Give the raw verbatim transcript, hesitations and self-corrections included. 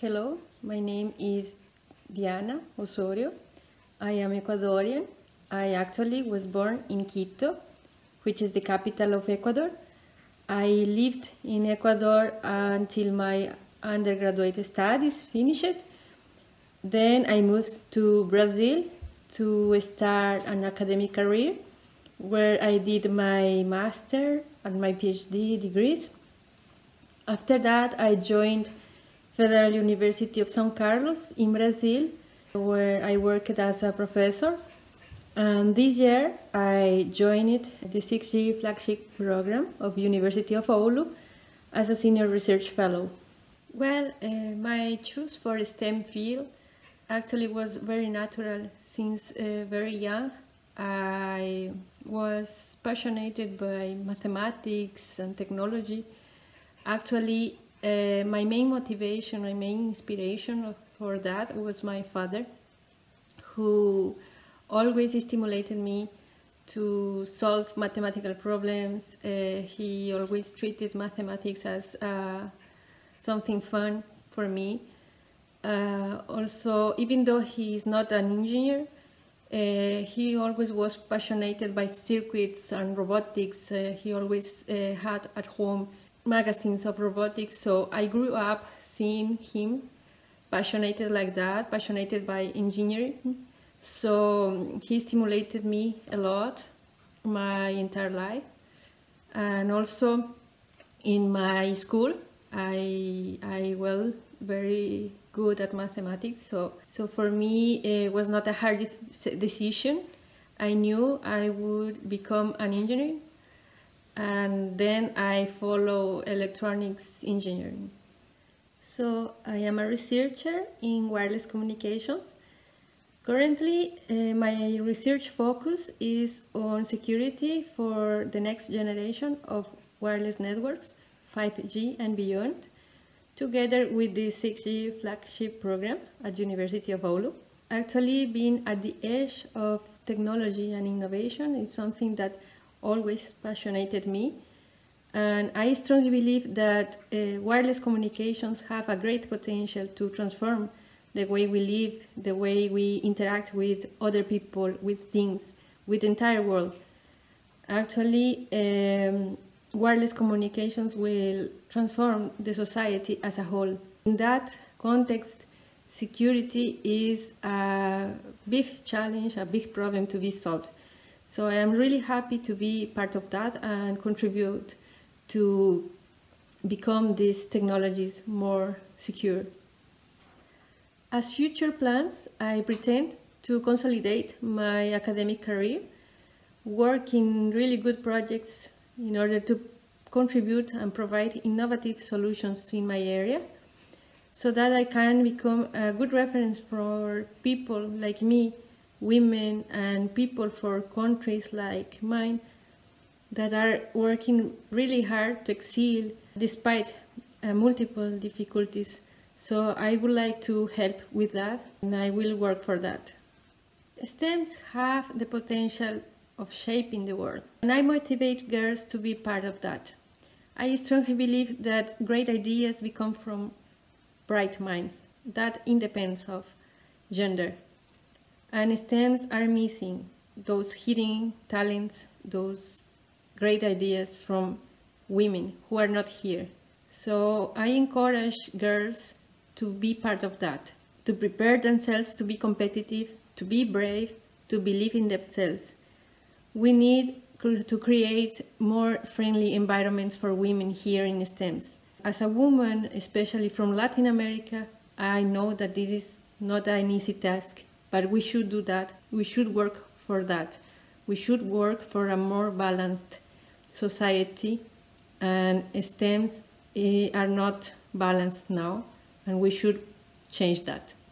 Hello, my name is Diana Osorio. I am Ecuadorian. I actually was born in Quito, which is the capital of Ecuador. I lived in Ecuador until my undergraduate studies finished. Then I moved to Brazil to start an academic career where I did my master and my PhD degrees. After that, I joined Federal University of São Carlos in Brazil, where I worked as a professor. And this year, I joined the six G flagship program of University of Oulu as a senior research fellow. Well, uh, my choice for STEM field actually was very natural. Since uh, very young, I was passionate by mathematics and technology. Actually, uh, my main motivation, my main inspiration for that was my father, who always stimulated me to solve mathematical problems. Uh, he always treated mathematics as uh, something fun for me. Uh, also, even though he is not an engineer, uh, he always was passionate by circuits and robotics. Uh, he always uh, had at home magazines of robotics, so I grew up seeing him passionate like that, passionate by engineering. So he stimulated me a lot my entire life. And also in my school, I I well very good at mathematics. So so for me it was not a hard decision. I knew I would become an engineer, and then I follow electronics engineering. So I am a researcher in wireless communications. Currently, uh, my research focus is on security for the next generation of wireless networks, five G and beyond, together with the six G flagship program at University of Oulu. Actually, being at the edge of technology and innovation is something that always passionated me. And I strongly believe that uh, wireless communications have a great potential to transform the way we live, the way we interact with other people, with things, with the entire world. Actually, um, wireless communications will transform the society as a whole. In that context, security is a big challenge, a big problem to be solved. So I am really happy to be part of that and contribute to become these technologies more secure. As future plans, I pretend to consolidate my academic career, work in really good projects in order to contribute and provide innovative solutions in my area, so that I can become a good reference for people like me, women and people for countries like mine that are working really hard to excel despite uh, multiple difficulties. So I would like to help with that, and I will work for that. STEMs have the potential of shaping the world, and I motivate girls to be part of that. I strongly believe that great ideas become from bright minds, that independence of gender. And STEMs are missing those hidden talents, those great ideas from women who are not here. So I encourage girls to be part of that, to prepare themselves to be competitive, to be brave, to believe in themselves. We need to create more friendly environments for women here in STEMs. As a woman, especially from Latin America, I know that this is not an easy task, but we should do that. We should work for that. We should work for a more balanced society, and STEMs are not balanced now, and we should change that.